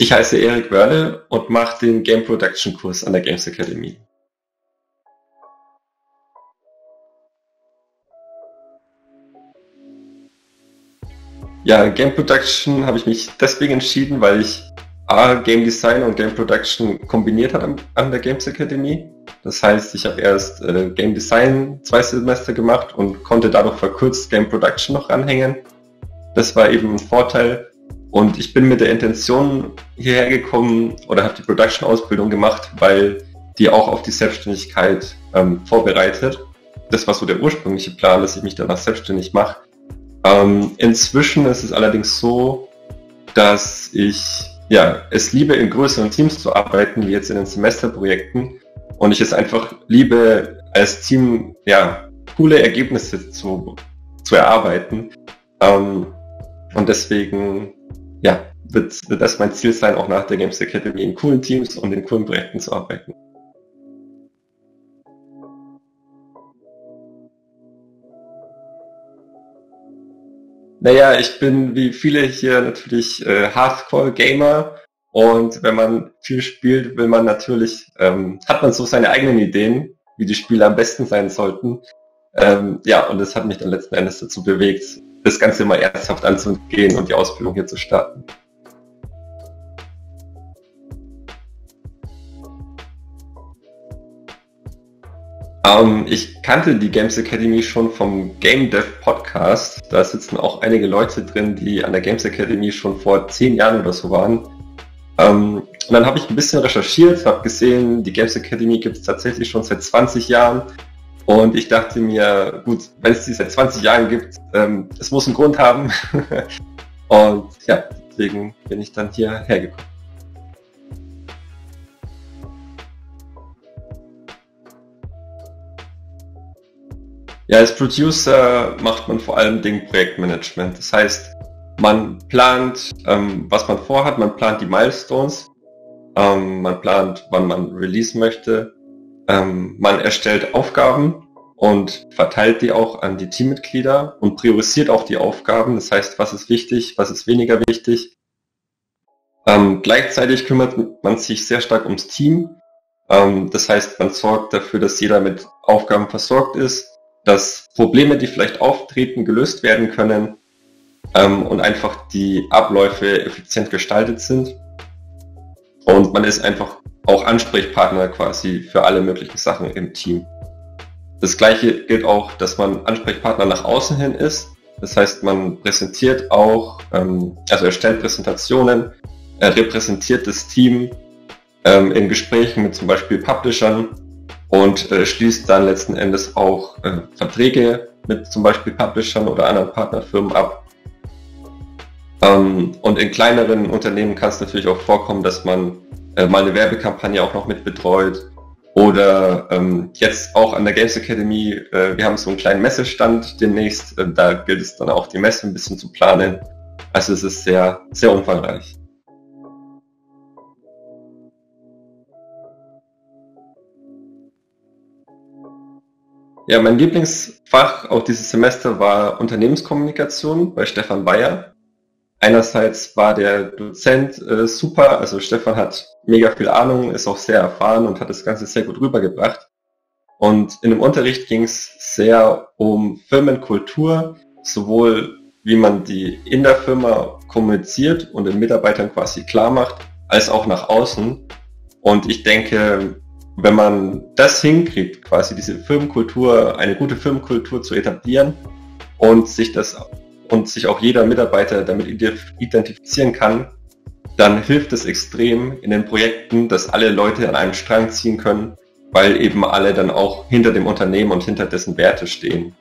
Ich heiße Erik Wörle und mache den Game Production Kurs an der Games Academy. Ja, Game Production habe ich mich deswegen entschieden, weil ich Game Design und Game Production kombiniert habe an der Games Academy. Das heißt, ich habe erst Game Design 2 Semester gemacht und konnte dadurch verkürzt Game Production noch ranhängen. Das war eben ein Vorteil. Und ich bin mit der Intention hierher gekommen oder habe die Production-Ausbildung gemacht, weil die auch auf die Selbstständigkeit vorbereitet. Das war so der ursprüngliche Plan, dass ich mich danach selbstständig mache. Inzwischen ist es allerdings so, dass ich es liebe, in größeren Teams zu arbeiten, wie jetzt in den Semesterprojekten. Und ich es einfach liebe, als Team coole Ergebnisse zu erarbeiten. Und deswegen wird das mein Ziel sein, auch nach der Games Academy in coolen Teams und in coolen Projekten zu arbeiten. Naja, ich bin wie viele hier natürlich Hardcore-Gamer, und wenn man viel spielt, will man natürlich, hat man so seine eigenen Ideen, wie die Spiele am besten sein sollten. Und das hat mich dann letzten Endes dazu bewegt, das Ganze mal ernsthaft anzugehen und die Ausbildung hier zu starten. Ich kannte die Games Academy schon vom Game Dev Podcast. Da sitzen auch einige Leute drin, die an der Games Academy schon vor 10 Jahren oder so waren. Und dann habe ich ein bisschen recherchiert, habe gesehen, die Games Academy gibt es tatsächlich schon seit 20 Jahren. Und ich dachte mir, gut, wenn es die seit 20 Jahren gibt, es muss einen Grund haben. Und ja, deswegen bin ich dann hierher gekommen. Ja, als Producer macht man vor allem Dingen Projektmanagement. Das heißt, man plant, was man vorhat, man plant die Milestones, man plant, wann man release möchte, man erstellt Aufgaben und verteilt die auch an die Teammitglieder und priorisiert auch die Aufgaben. Das heißt, was ist wichtig, was ist weniger wichtig. Gleichzeitig kümmert man sich sehr stark ums Team. Das heißt, man sorgt dafür, dass jeder mit Aufgaben versorgt ist, dass Probleme, die vielleicht auftreten, gelöst werden können und einfach die Abläufe effizient gestaltet sind. Und man ist einfach auch Ansprechpartner quasi für alle möglichen Sachen im Team. Das Gleiche gilt auch, dass man Ansprechpartner nach außen hin ist. Das heißt, man präsentiert auch, also erstellt Präsentationen, repräsentiert das Team in Gesprächen mit zum Beispiel Publishern und schließt dann letzten Endes auch Verträge mit zum Beispiel Publishern oder anderen Partnerfirmen ab. Und in kleineren Unternehmen kann es natürlich auch vorkommen, dass man mal eine Werbekampagne auch noch mit betreut. Oder jetzt auch an der Games Academy, wir haben so einen kleinen Messestand demnächst, da gilt es dann auch die Messe ein bisschen zu planen. Also es ist sehr, sehr umfangreich. Ja, mein Lieblingsfach auch dieses Semester war Unternehmenskommunikation bei Stefan Bayer. Einerseits war der Dozent super, also Stefan hat mega viel Ahnung, ist auch sehr erfahren und hat das Ganze sehr gut rübergebracht. Und in dem Unterricht ging es sehr um Firmenkultur, sowohl wie man die in der Firma kommuniziert und den Mitarbeitern quasi klar macht, als auch nach außen. Und ich denke, wenn man das hinkriegt, quasi diese Firmenkultur, eine gute Firmenkultur zu etablieren und sich auch jeder Mitarbeiter damit identifizieren kann, dann hilft es extrem in den Projekten, dass alle Leute an einem Strang ziehen können, weil eben alle dann auch hinter dem Unternehmen und hinter dessen Werte stehen.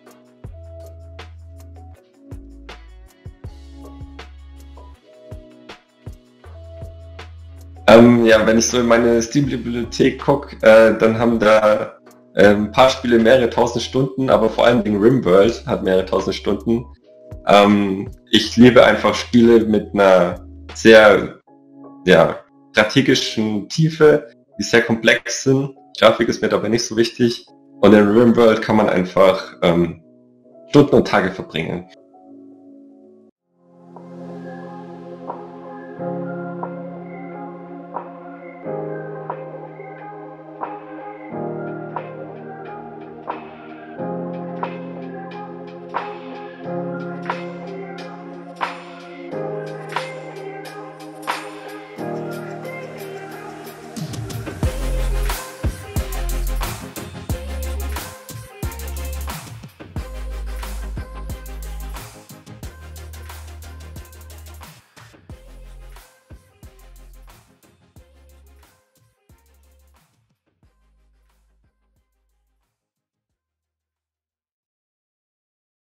Wenn ich so in meine Steam-Bibliothek gucke, dann haben da ein paar Spiele mehrere tausend Stunden, aber vor allem RimWorld hat mehrere tausend Stunden. Ich liebe einfach Spiele mit einer sehr strategischen Tiefe, die sehr komplex sind. Grafik ist mir dabei nicht so wichtig. Und in RimWorld kann man einfach Stunden und Tage verbringen.